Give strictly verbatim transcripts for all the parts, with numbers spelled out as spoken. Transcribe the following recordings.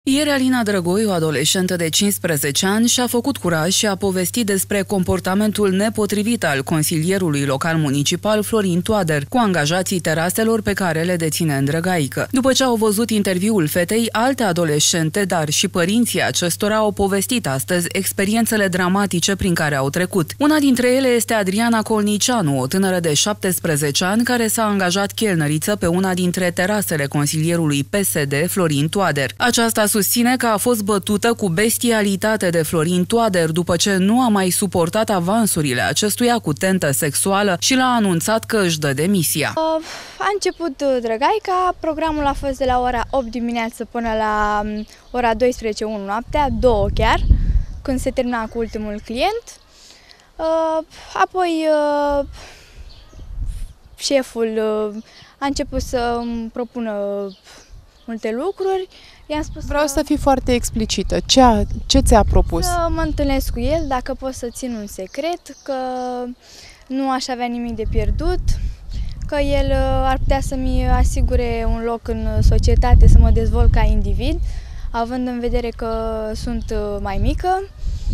Ieri Alina Drăgoi, o adolescentă de cincisprezece ani, și-a făcut curaj și a povestit despre comportamentul nepotrivit al consilierului local municipal Florin Toader cu angajații teraselor pe care le deține în Drăgaică. După ce au văzut interviul fetei, alte adolescente, dar și părinții acestora au povestit astăzi experiențele dramatice prin care au trecut. Una dintre ele este Adriana Colnicianu, o tânără de șaptesprezece ani care s-a angajat chelnăriță pe una dintre terasele consilierului P S D Florin Toader. Aceasta susține că a fost bătută cu bestialitate de Florin Toader după ce nu a mai suportat avansurile acestuia cu tentă sexuală și l-a anunțat că își dă demisia. A început Drăgaica, programul a fost de la ora opt dimineață până la ora douăsprezece unu noaptea, două chiar, când se termina cu ultimul client. Apoi șeful a început să îmi propună multe lucruri. I-am spus Vreau că să fii foarte explicită. Ce, a, ce ți-a propus? Să mă întâlnesc cu el, dacă pot să țin un secret, că nu aș avea nimic de pierdut, că el ar putea să-mi asigure un loc în societate, să mă dezvolt ca individ, având în vedere că sunt mai mică.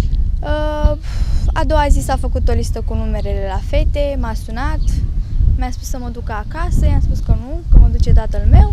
A doua zi s-a făcut o listă cu numerele la fete, m-a sunat, mi-a spus să mă duc acasă, i-am spus că nu, că mă duce tatăl meu.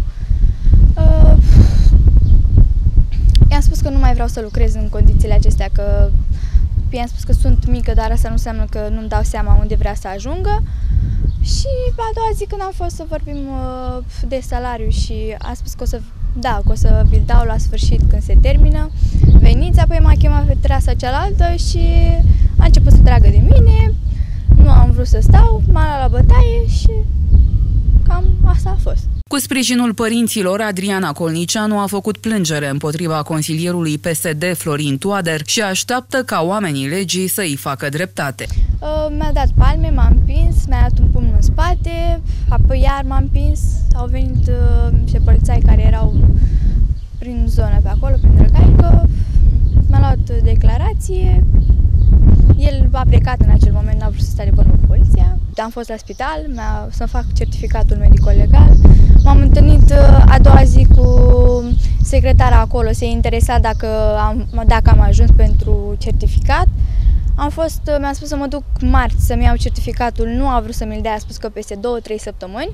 I-am spus că nu mai vreau să lucrez în condițiile acestea, că i-am spus că sunt mică, dar asta nu înseamnă că nu-mi dau seama unde vrea să ajungă. Și a doua zi când am fost să vorbim de salariu și a spus că o să, da, că o să vi-l dau la sfârșit când se termină, veniți, apoi m-a chemat pe terasa cealaltă și a început să tragă de mine, nu am vrut să stau, m-a luat la bătaie și cam asta a fost. Cu sprijinul părinților, Adriana Colnicianu a făcut plângere împotriva consilierului P S D Florin Toader și așteaptă ca oamenii legii să îi facă dreptate. Uh, mi-a dat palme, m-a împins, mi-a dat un pumn în spate, apoi iar m-a împins, au venit uh, niște polițai care erau prin zona pe acolo, prin Drăgaică, mi-a luat declarație, el a plecat în acel moment, n-a vrut să stea de vorbă cu poliția. Am fost la spital, să-mi fac certificatul medico-legal. M-am întâlnit a doua zi cu secretara acolo, se interesa dacă am, dacă am ajuns pentru certificat. Am fost, mi-a spus să mă duc marți să-mi iau certificatul, nu a vrut să mi-l dea, a spus că peste două trei săptămâni.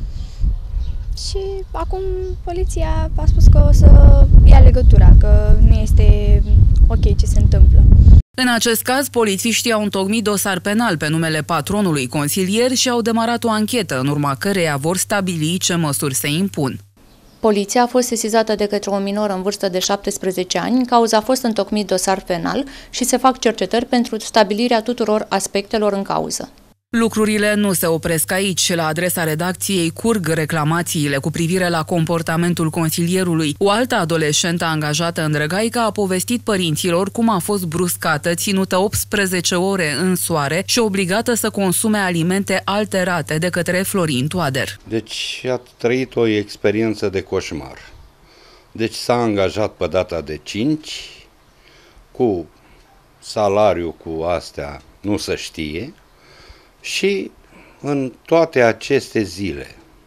Și acum poliția a spus că o să ia legătura, că nu este ok ce se întâmplă. În acest caz, polițiștii au întocmit dosar penal pe numele patronului consilier și au demarat o anchetă, în urma căreia vor stabili ce măsuri se impun. Poliția a fost sesizată de către o minoră în vârstă de șaptesprezece ani, în cauza a fost întocmit dosar penal și se fac cercetări pentru stabilirea tuturor aspectelor în cauză. Lucrurile nu se opresc aici. La adresa redacției curg reclamațiile cu privire la comportamentul consilierului. O altă adolescentă angajată în Drăgaica a povestit părinților cum a fost bruscată, ținută optsprezece ore în soare și obligată să consume alimente alterate de către Florin Toader. Deci a trăit o experiență de coșmar. Deci s-a angajat pe data de cinci, cu salariu, cu astea nu se știe. Și în toate aceste zile,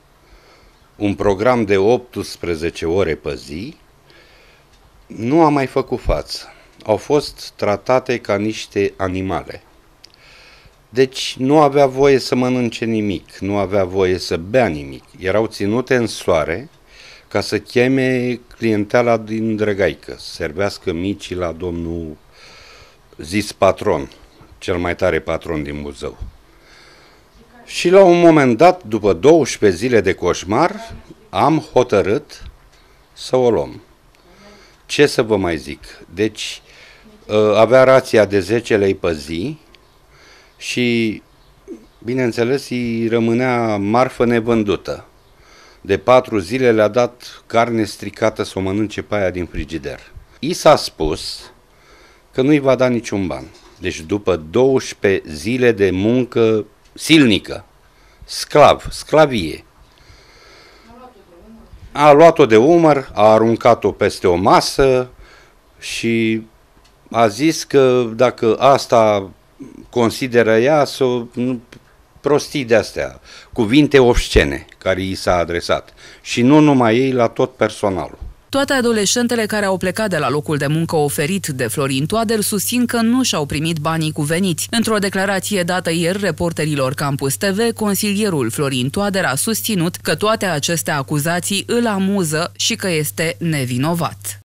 un program de optsprezece ore pe zi nu a mai făcut față. Au fost tratate ca niște animale. Deci nu avea voie să mănânce nimic, nu avea voie să bea nimic. Erau ținute în soare ca să cheme clientela din Drăgaică, să servească micii la domnul zis patron, cel mai tare patron din Buzău. Și la un moment dat, după douăsprezece zile de coșmar, am hotărât să o luăm. Ce să vă mai zic? Deci avea rația de zece lei pe zi și, bineînțeles, îi rămânea marfă nevândută. De patru zile le-a dat carne stricată să o mănânce pe aia din frigider. I s-a spus că nu-i va da niciun ban. Deci după douăsprezece zile de muncă silnică, sclav, sclavie. A luat-o de umăr, a aruncat-o peste o masă și a zis că dacă asta consideră ea, să prostii de-astea, cuvinte obscene care i s-a adresat. Și nu numai ei, la tot personalul. Toate adolescentele care au plecat de la locul de muncă oferit de Florin Toader susțin că nu și-au primit banii cuveniți. Într-o declarație dată ieri reporterilor Campus T V, consilierul Florin Toader a susținut că toate aceste acuzații îl amuză și că este nevinovat.